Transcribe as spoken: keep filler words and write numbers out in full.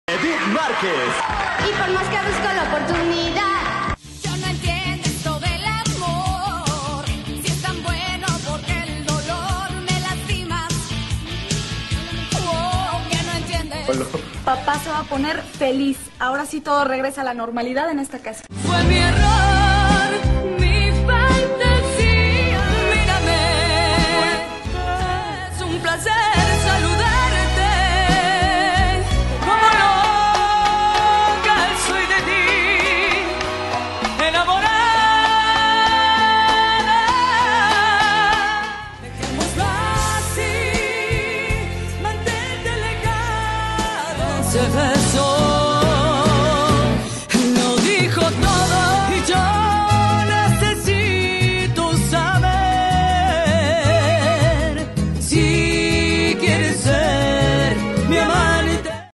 Edith Márquez. Y por más que busco la oportunidad, yo no entiendo esto del amor. Si es tan bueno, porque el dolor me lastima. Oh, que no entiendes. Papá se va a poner feliz. Ahora sí todo regresa a la normalidad en esta casa. Fue mi error, mi fantasía. Mírame, es un placer saludarte. Como loca soy de ti, enamorada. Dejémoslo así, mantente alejada. Ese beso